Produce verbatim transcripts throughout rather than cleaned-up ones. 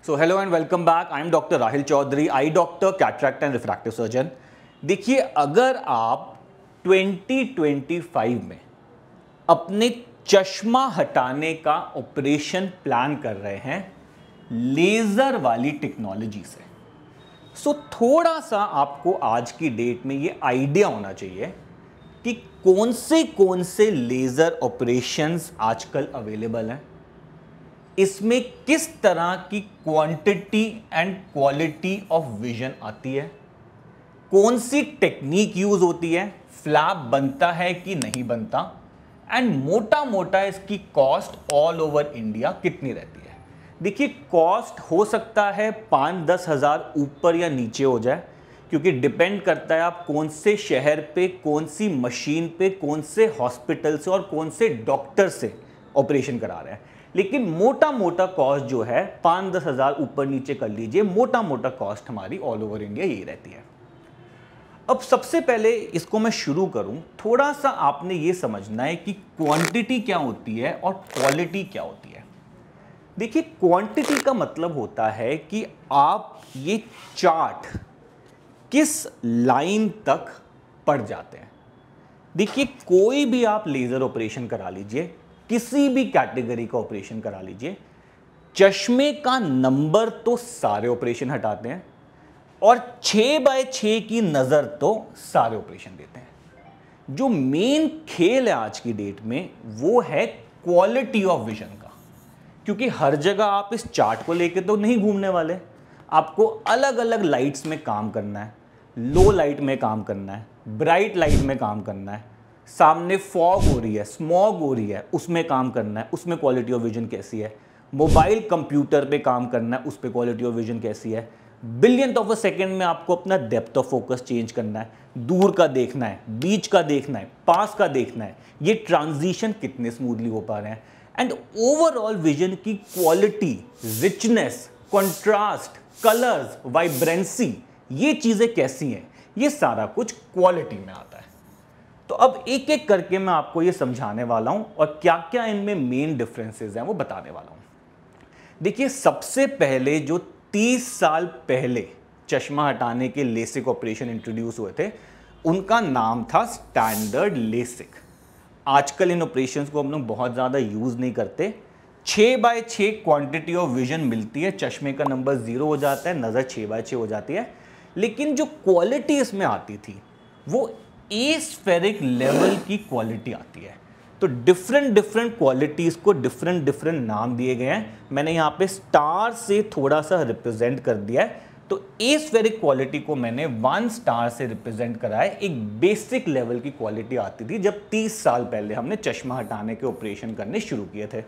So hello and welcome back. I am doctor Rahil Chaudhary, I doctor, cataract and refractive surgeon. देखिए, अगर आप twenty twenty five में अपने चश्मा हटाने का ऑपरेशन प्लान कर रहे हैं लेज़र वाली टेक्नोलॉजी से, सो थोड़ा सा आपको आज की डेट में ये आइडिया होना चाहिए कि कौन से कौन से लेज़र ऑपरेशंस आजकल अवेलेबल हैं, इसमें किस तरह की quantity and quality of vision आती है, कौन सी टेक्निक यूज होती है, फ्लैप बनता है कि नहीं बनता, एंड मोटा मोटा इसकी कॉस्ट ऑल ओवर इंडिया कितनी रहती है। देखिए, कॉस्ट हो सकता है पाँच दस हज़ार ऊपर या नीचे हो जाए, क्योंकि डिपेंड करता है आप कौन से शहर पे, कौन सी मशीन पे, कौन से हॉस्पिटल से और कौन से डॉक्टर से ऑपरेशन करा रहे हैं। लेकिन मोटा मोटा कॉस्ट जो है पाँच दस हज़ार ऊपर नीचे कर लीजिए, मोटा मोटा कॉस्ट हमारी ऑल ओवर इंडिया यही रहती है। अब सबसे पहले इसको मैं शुरू करूं, थोड़ा सा आपने ये समझना है कि क्वांटिटी क्या होती है और क्वालिटी क्या होती है। देखिए, क्वांटिटी का मतलब होता है कि आप ये चार्ट किस लाइन तक पढ़ जाते हैं। देखिए, कोई भी आप लेज़र ऑपरेशन करा लीजिए, किसी भी कैटेगरी का ऑपरेशन करा लीजिए, चश्मे का नंबर तो सारे ऑपरेशन हटाते हैं और छः बाय छः की नज़र तो सारे ऑपरेशन देते हैं। जो मेन खेल है आज की डेट में वो है क्वालिटी ऑफ विजन का, क्योंकि हर जगह आप इस चार्ट को लेके तो नहीं घूमने वाले। आपको अलग अलग लाइट्स में काम करना है, लो लाइट में काम करना है, ब्राइट लाइट में काम करना है, सामने फॉग हो रही है, स्मॉग हो रही है, उसमें काम करना है, उसमें क्वालिटी ऑफ विजन कैसी है, मोबाइल कंप्यूटर पे काम करना है, उस पे क्वालिटी ऑफ विजन कैसी है, बिलियंथ ऑफ अ सेकंड में आपको अपना डेप्थ ऑफ फोकस चेंज करना है, दूर का देखना है, बीच का देखना है, पास का देखना है, ये ट्रांजिशन कितने स्मूथली हो पा रहे हैं, एंड ओवरऑल विजन की quality, richness, contrast, colours, vibrancy, ये चीज़ें कैसी हैं, ये सारा कुछ क्वालिटी में आता है। तो अब एक एक करके मैं आपको ये समझाने वाला हूं और क्या क्या इनमें मेन डिफरेंसेस हैं वो बताने वाला हूं। देखिए, सबसे पहले जो तीस साल पहले चश्मा हटाने के लेसिक ऑपरेशन इंट्रोड्यूस हुए थे, उनका नाम था स्टैंडर्ड लेसिक। आजकल इन ऑपरेशंस को हम लोग बहुत ज़्यादा यूज़ नहीं करते। छः बाय छः क्वांटिटी ऑफ विजन मिलती है, चश्मे का नंबर ज़ीरो हो जाता है, नज़र छः बाय छः हो जाती है। लेकिन जो क्वालिटी इसमें आती थी वो एस्फेरिक लेवल की क्वालिटी आती है। तो डिफरेंट डिफरेंट क्वालिटीज़ को डिफरेंट डिफरेंट नाम दिए गए हैं। मैंने यहाँ पे स्टार से थोड़ा सा रिप्रेजेंट कर दिया है। तो एस्फेरिक क्वालिटी को मैंने वन स्टार से रिप्रेजेंट करा है। एक बेसिक लेवल की क्वालिटी आती थी जब तीस साल पहले हमने चश्मा हटाने के ऑपरेशन करने शुरू किए थे।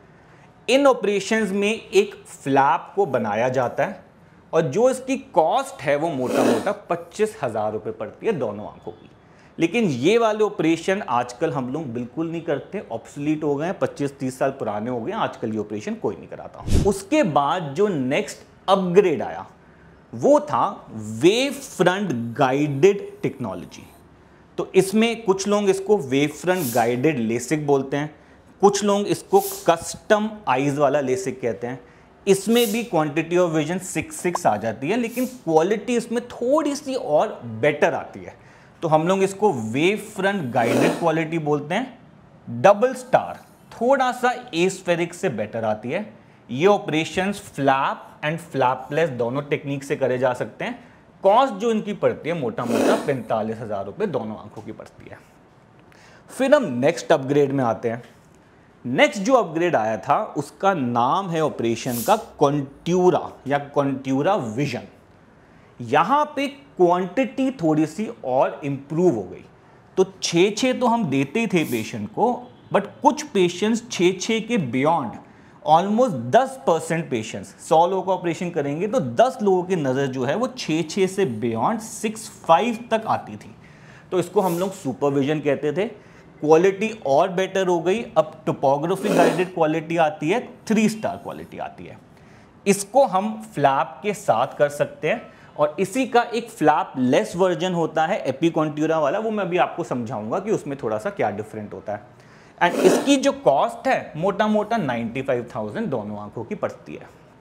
इन ऑपरेशंस में एक फ्लैप को बनाया जाता है और जो इसकी कॉस्ट है वो मोटा मोटा पच्चीस हज़ार रुपये पड़ती है दोनों आंखों की। लेकिन ये वाले ऑपरेशन आजकल हम लोग बिल्कुल नहीं करते, ऑब्सोलीट हो गए हैं, पच्चीस तीस साल पुराने हो गए हैं, आजकल ये ऑपरेशन कोई नहीं कराता। उसके बाद जो नेक्स्ट अपग्रेड आया वो था वेव फ्रंट गाइडेड टेक्नोलॉजी। तो इसमें कुछ लोग इसको वेव फ्रंट गाइडेड लेसिक बोलते हैं, कुछ लोग इसको कस्टम आइज वाला लेसिक कहते हैं। इसमें भी quantity of vision six six आ जाती है, लेकिन क्वालिटी इसमें थोड़ी सी और बेटर आती है। तो हम लोग इसको वेव फ्रंट गाइडेड क्वालिटी बोलते हैं। डबल स्टार थोड़ा सा एस्फेरिक से बेटर आती है। ये ऑपरेशंस फ्लैप एंड फ्लैपलेस दोनों टेक्निक से करे जा सकते हैं। कॉस्ट जो इनकी पड़ती है मोटा मोटा पैंतालीस हज़ार रुपये दोनों आंखों की पड़ती है। फिर हम नेक्स्ट अपग्रेड में आते हैं। नेक्स्ट जो अपग्रेड आया था उसका नाम है ऑपरेशन का कॉन्ट्यूरा या कॉन्ट्यूरा विजन। यहाँ पे क्वांटिटी थोड़ी सी और इम्प्रूव हो गई। तो छः छः तो हम देते ही थे पेशेंट को, बट कुछ पेशेंट्स छः छः के बियॉन्ड ऑलमोस्ट दस परसेंट पेशेंट्स, सौ लोगों का ऑपरेशन करेंगे तो दस लोगों की नज़र जो है वो छः छः से बियॉन्ड सिक्स फाइव तक आती थी। तो इसको हम लोग सुपरविजन कहते थे। क्वालिटी और बेटर हो गई, अब टोपोग्राफी गाइडेड क्वालिटी आती है, थ्री स्टार क्वालिटी आती है। इसको हम फ्लैप के साथ कर सकते हैं और इसी का एक फ्लैप लेस वर्जन होता है एपीकॉन्ट्यूरा वाला, वो मैं अभी आपको समझाऊंगा कि उसमें थोड़ा सा क्या डिफरेंट होता है। एंड इसकी जो कॉस्ट है मोटा मोटा नाइन्टी फाइव थाउजेंड दोनों आंखों की पड़ती है।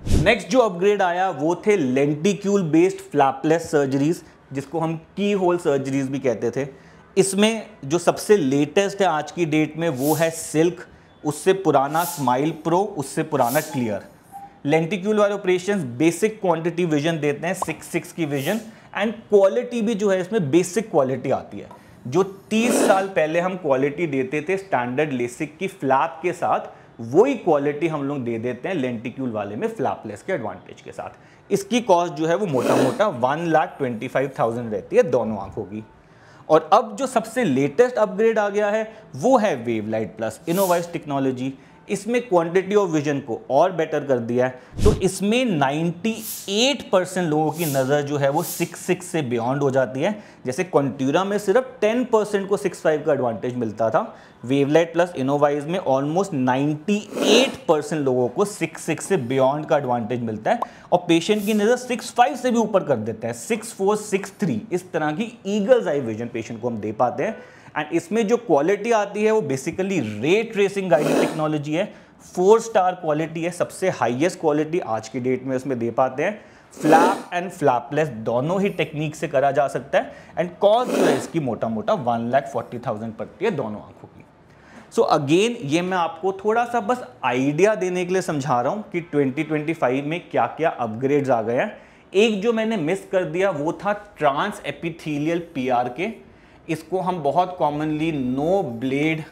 नेक्स्ट जो अपग्रेड आया वो थे लेंटिक्यूल बेस्ड फ्लैपलेस सर्जरीज, जिसको हम की होल सर्जरीज भी कहते थे। इसमें जो सबसे लेटेस्ट है आज की डेट में वो है सिल्क, उससे पुराना स्माइल प्रो, उससे पुराना क्लियर। लेंटिक्यूल वाले ऑपरेशंस बेसिक क्वांटिटी विजन देते हैं, सिक्स सिक्स की विजन, एंड क्वालिटी भी जो है इसमें बेसिक क्वालिटी आती है। जो तीस साल पहले हम क्वालिटी देते थे स्टैंडर्ड लेसिक की फ्लैप के साथ, वही क्वालिटी हम लोग दे देते हैं लेंटिक्यूल वाले में फ्लैपलेस के एडवांटेज के साथ। इसकी कॉस्ट जो है वो मोटा मोटा one lakh twenty five thousand रहती है दोनों आंखों की। और अब जो सबसे लेटेस्ट अपग्रेड आ गया है वो है वेवलाइट प्लस इनोवाइज टेक्नोलॉजी। इसमें क्वांटिटी ऑफ विजन को और बेटर कर दिया है। तो इसमें अट्ठानवे परसेंट लोगों की नज़र जो है वो सिक्स सिक्स से बियॉन्ड हो जाती है। जैसे कंटूरा में सिर्फ टेन परसेंट को सिक्स फाइव का एडवांटेज मिलता था, वेवलाइट प्लस इनोवाइज में ऑलमोस्ट अट्ठानवे परसेंट लोगों को सिक्स सिक्स से बियॉन्ड का एडवांटेज मिलता है और पेशेंट की नज़र सिक्स फाइव से भी ऊपर कर देते हैं, सिक्स फोर सिक्स थ्री। इस तरह की ईगल्स आई विजन पेशेंट को हम दे पाते हैं। एंड इसमें जो क्वालिटी आती है वो basically ray tracing guided technology है, फोर स्टार क्वालिटी है, सबसे हाईएस्ट क्वालिटी आज की डेट में इसमें दे पाते हैं। फ्लैप एंड फ्लैपलेस दोनों ही टेक्निक से करा जा सकता है एंड कॉस्ट जो है इसकी मोटा मोटा वन लाख फोर्टी थाउजेंड पड़ती है दोनों आंखों की। सो so अगेन ये मैं आपको थोड़ा सा बस आइडिया देने के लिए समझा रहा हूँ कि ट्वेंटी ट्वेंटी फाइव में क्या क्या अपग्रेड्स आ गए हैं। एक जो मैंने मिस कर दिया वो था ट्रांस एपिथेलियल पी आर के। इसको हम बहुत commonly no blade,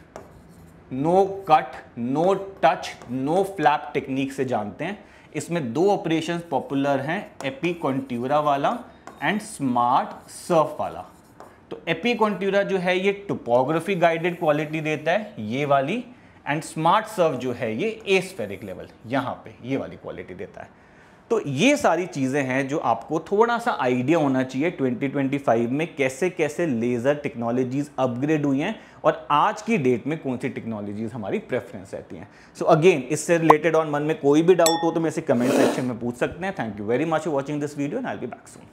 no cut, no touch, no flap technique से जानते हैं। इसमें दो ऑपरेशंस पॉपुलर हैं, एपिकॉन्ट्यूरा वाला एंड स्मार्ट सर्फ वाला। तो एपिकॉन्ट्यूरा जो है ये टोपोग्राफी गाइडेड क्वालिटी देता है, ये वाली, एंड स्मार्ट सर्फ जो है ये एस्फेरिक लेवल यहाँ पे ये वाली क्वालिटी देता है। तो ये सारी चीज़ें हैं जो आपको थोड़ा सा आइडिया होना चाहिए ट्वेंटी ट्वेंटी फाइव में कैसे कैसे लेज़र टेक्नोलॉजीज़ अपग्रेड हुई हैं और आज की डेट में कौन सी टेक्नोलॉजीज़ हमारी प्रेफरेंस रहती हैं। सो अगेन इससे रिलेटेड ऑन मन में कोई भी डाउट हो तो मेरे से कमेंट सेक्शन में पूछ सकते हैं। Thank you very much for watching this video and I will be back soon.